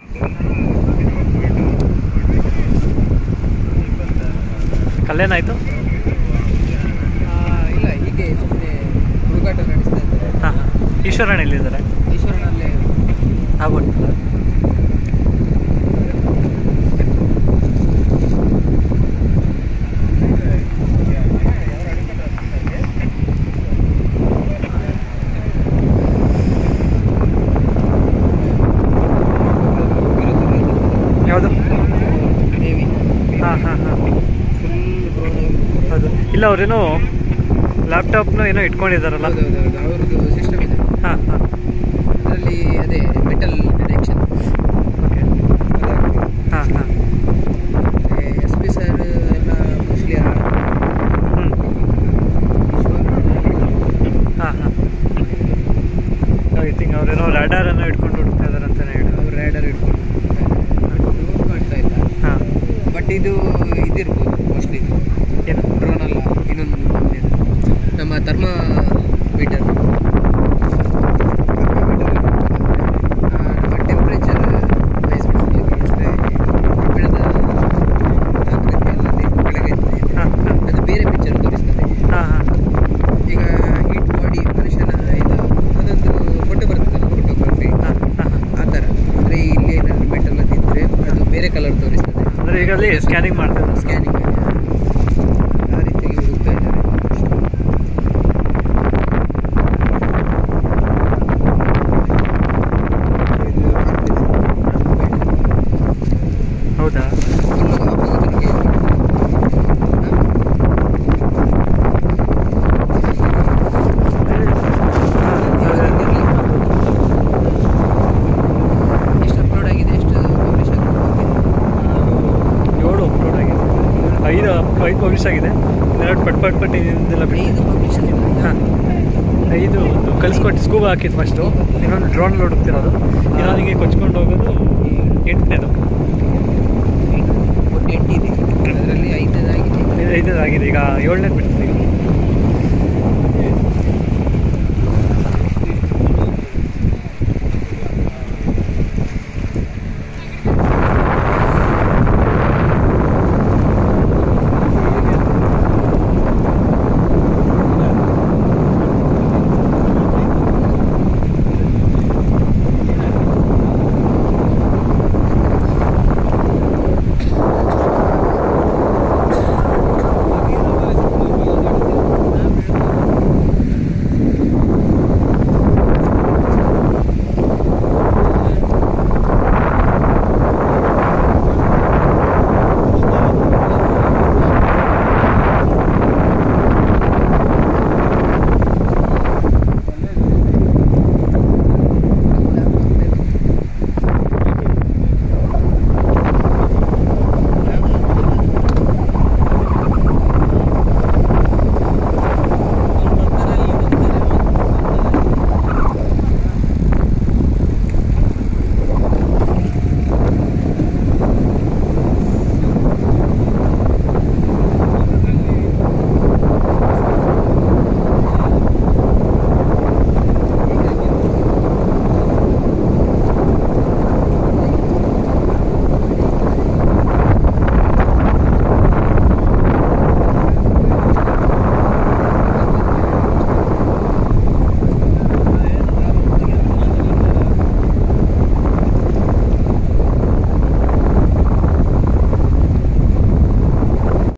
ಕಲ್ಲೇನಾಯಿತು? ಇಲ್ಲ, ಹೀಗೆ ಸುಮ್ಮನೆ ಹುಡುಗಾಟ ನಡೆಸ್ತಾ ಇದ್ದಾರೆ. ಹಾಂ ಹಾಂ. ಈಶ್ವರಣ್ಣ ಎಲ್ಲಿದ್ದಾರೆ? ಈಶ್ವರನಲ್ಲೇ ಆಗ್ಬಿಟ್ಟು ಯಾವುದು? ಹಾಂ ಹಾಂ ಹಾಂ. ಹೌದು. ಇಲ್ಲ, ಅವ್ರೇನೋ ಲ್ಯಾಪ್ಟಾಪ್ನ ಏನೋ ಇಟ್ಕೊಂಡಿದ್ದಾರಲ್ಲ. ಅವ್ರದ್ದು ಸಿಸ್ಟಮ್ ಇದೆ. ಹಾಂ ಹಾಂ. ಅದರಲ್ಲಿ ಅದೇ ಮೆಟಲ್ ಡಿಟೆಕ್ಷನ್. ಓಕೆ. ಹಾಂ ಹಾಂ. ಎಸ್ ಪಿ ಸರ್ ಎಲ್ಲ ಮೋಸ್ಟ್ಲಿ ಹ್ಞೂ. ಹಾಂ ಹಾಂ. ಐ ಥಿಂಕ್ ಅವರೇನೋ ರ್ಯಾಡಾರನ್ನು ಇಟ್ಕೊಂಡು ಹುಡುಕ್ತಾ ಇದ್ದಾರೆ ಅಂತಲೇ ಹೇಳಿ. ಅವ್ರು ರ್ಯಾಡರ್ ಇಟ್ಕೊಂಡು ಕಾಣ್ತಾ ಇಲ್ಲ. ಹಾಂ. ಬಟ್ ಇದು ಇದಿರ್ಬೋದು ಮೋಸ್ಟ್ಲಿ. ಏನು? ಡ್ರೋನ್ ಅಲ್ಲ, ಇನ್ನೊಂದು ನಮ್ಮ ಥರ್ಮ ಮೀಟರ್. ನಮ್ಮ ಟೆಂಪ್ರೇಚರ್ ವೈಸ್ ಬೆಳೆದ ಆಕೃತಿಯಲ್ಲಿ ಕೆಳಗೆ ಅದು ಬೇರೆ ಪಿಕ್ಚರ್ ತೋರಿಸ್ತದೆ. ಹಾಂ ಹಾಂ. ಈಗ ಹೀಟ್ ಬಾಡಿ ಮನುಷ್ಯನ ಇದು ಅದೊಂದು ಫೋಟೋ ಬರ್ತದಲ್ಲ, ಫೋಟೋಗ್ರಫಿ ಆ ಥರ. ಅಂದರೆ ಇಲ್ಲಿ ಏನಾದ್ರು ಮೆಟಲ್ ಅದಿದ್ದರೆ ಅದು ಬೇರೆ ಕಲರ್ ತೋರಿಸ್ತದೆ. ಅಂದರೆ ಈಗ ಅಲ್ಲಿ ಸ್ಕ್ಯಾನಿಂಗ್ ಮಾಡ್ತಾರೆ. ಸ್ಕ್ಯಾನಿಂಗ್ ಆ ರೀತಿಯಾಗಿ ಹುಡುಕ್ತಾ ಇದ್ದಾರೆ. ಹೌದಾ? ಎಷ್ಟು ಅಪ್ಲೋಡ್ ಆಗಿದೆ, ಎಷ್ಟು ಪಬ್ಲಿಷ್ ಆಗಿದೆ? 7 ಅಪ್ಲೋಡ್ ಆಗಿದೆ. 5 ಪಬ್ಲಿಷ್ ಆಗಿದೆ. 2 ಪಟ್ ಇದೆಲ್ಲ ಬಿಟ್ಟು. 5 ಪಬ್ಲಿಷ್ ಆಗಿದೆ. ಹಾಂ. 5 ಒಂದು ಕಲಿಸ್ಕೊಟ್ಟು ಸ್ಕೂಬ್ ಹಾಕಿದ್ದು ಫಸ್ಟು. ಇನ್ನೊಂದು ಡ್ರೋನ್ ಹುಡುಕ್ತಿರೋದು. ಇನ್ನೊಂದಿಗೆ ಕೊಚ್ಕೊಂಡು ಹೋಗೋದು 8ನೇದು.